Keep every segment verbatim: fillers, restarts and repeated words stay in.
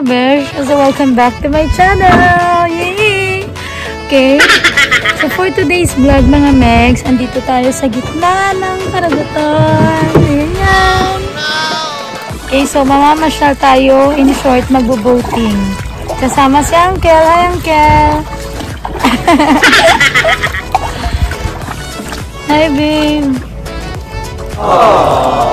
besh! So welcome back to my channel! Yay! Okay, so for today's vlog mga megs, andito tayo sa gitna ng karagatan. Ayan! Okay, so mamamasyal tayo, in short, magbo-boating. Kasama si Uncle. Hi, Uncle! Hi, babe! Aww.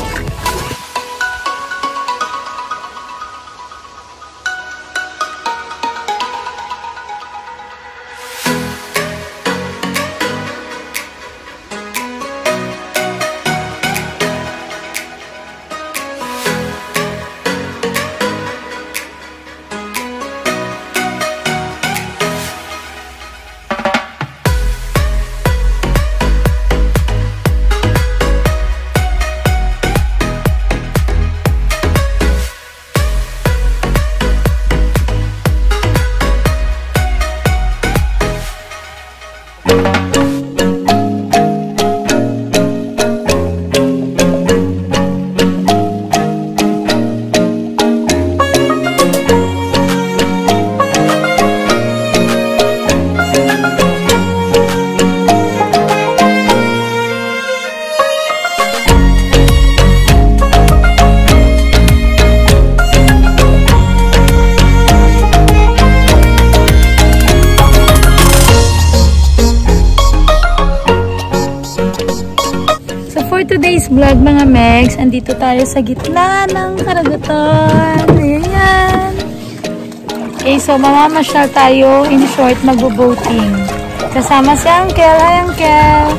Today's vlog mga megs, andito tayo sa gitna ng karagatan. Ayan. Okay, so mamamasyal tayo, in short, magbo-boating. Kasama si Uncle. Hi, Uncle!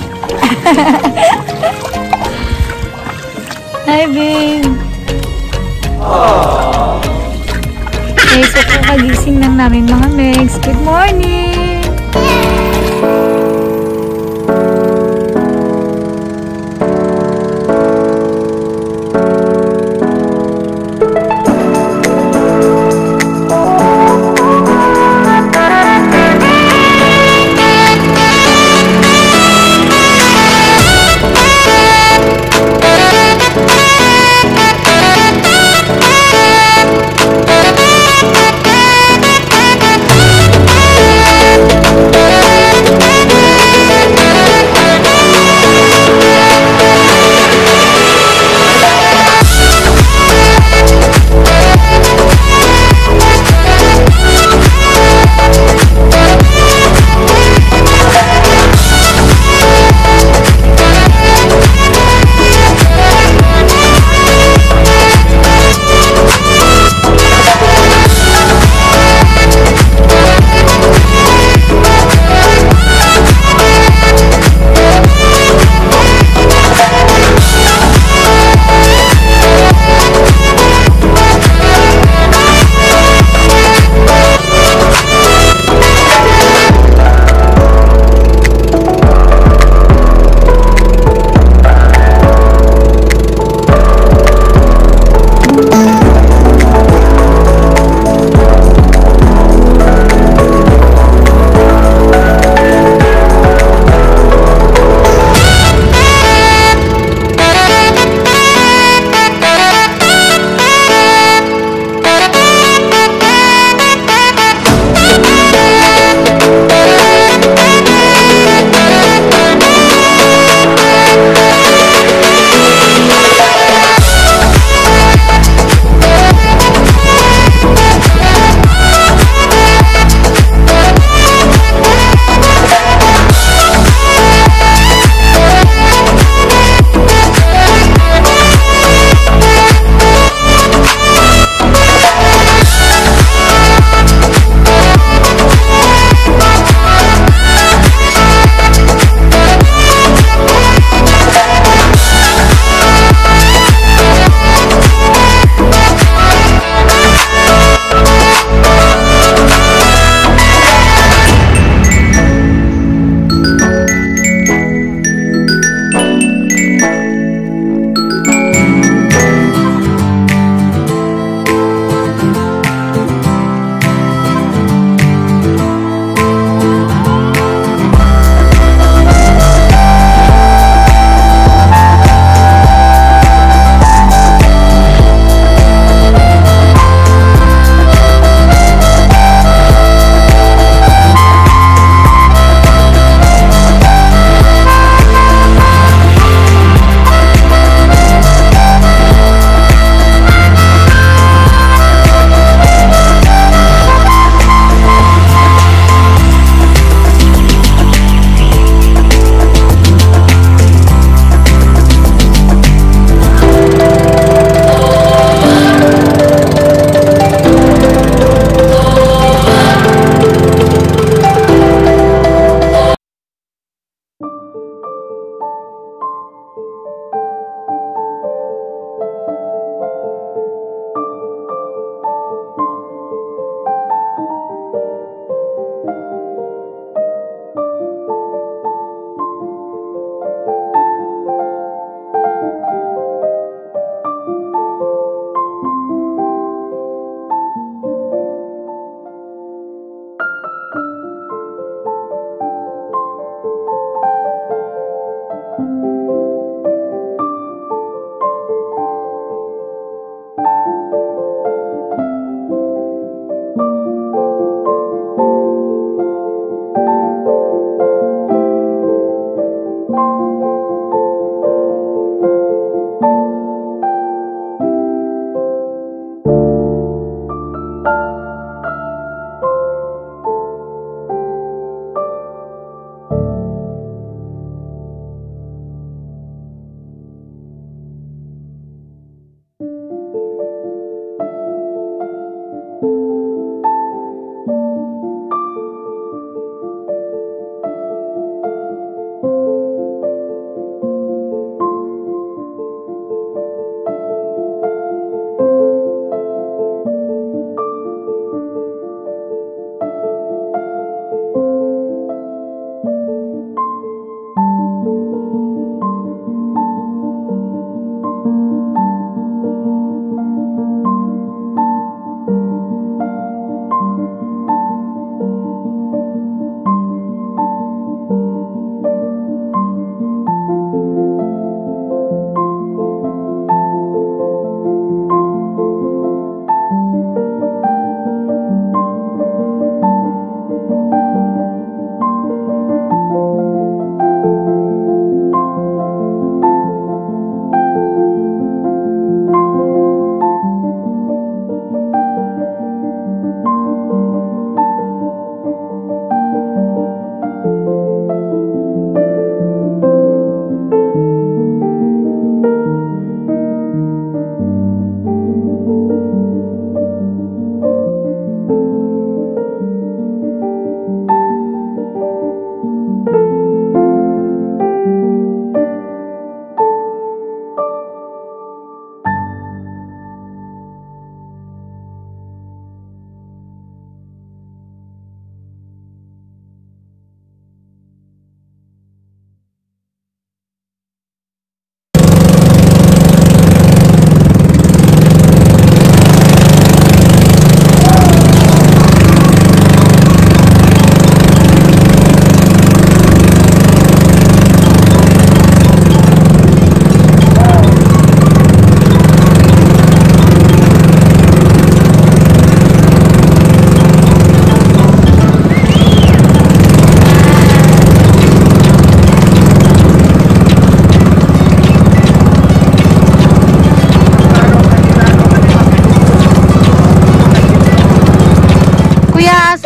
Hi, babe! Aww. Okay, so kakagising lang namin mga megs. Good morning!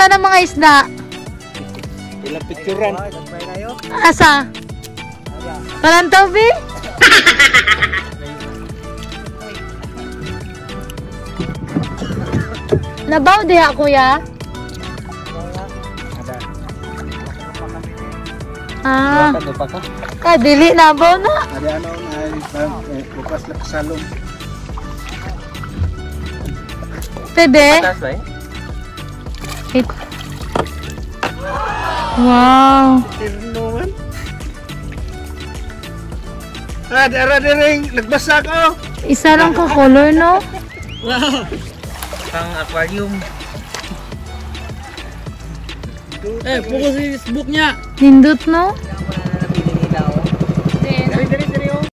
Asa na mga isda? Ilang picturean. Asa? Walang tabi? Nabaw diha kuya? Ah. Kadili nabaw na. Ada ano ay parang lepas lepas salong. Pwede? It. Wow. Tirnuan. Ah, dara ring nagbasa ko. Isa lang ka color, no? Wow. Pang aquarium. Eh, buko sa Facebook niya. Nindot, no? Dari dari dari oh.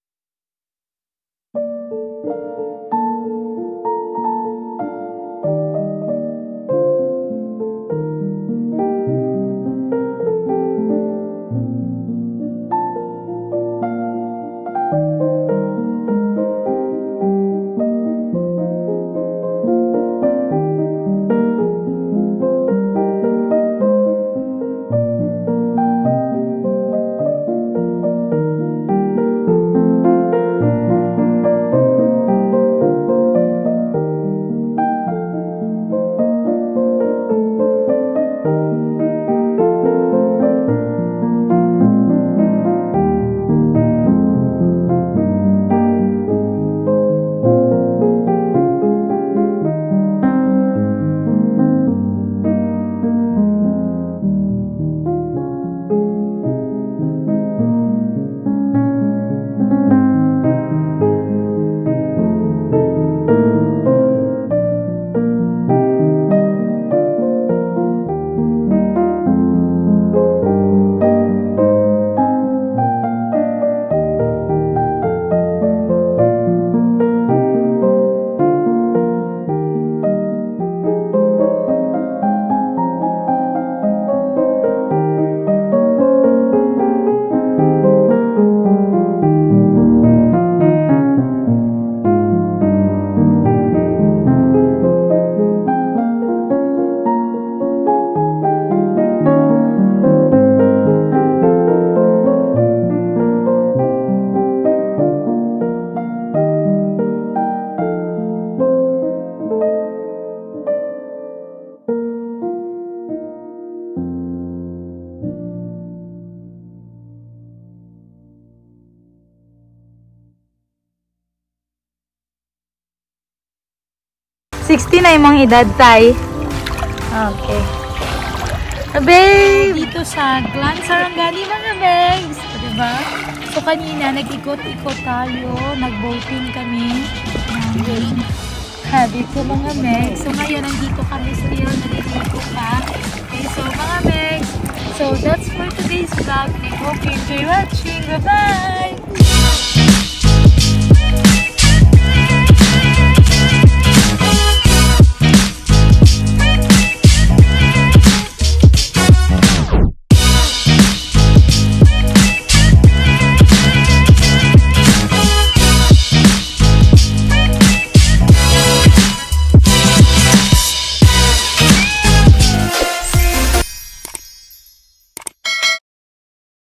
sixty na yung mga edad, tay. Okay. Babe! Dito sa Glan Sarangani, mga bags. Diba? So, kanina, nag-ikot-ikot tayo. Nag-boating kami. Ha, dito, mga bags. So, ngayon, nandito kami sa Rio. Nandito pa. Okay, so, mga bags. So, that's for today's vlog. I hope you enjoy watching. Bye-bye!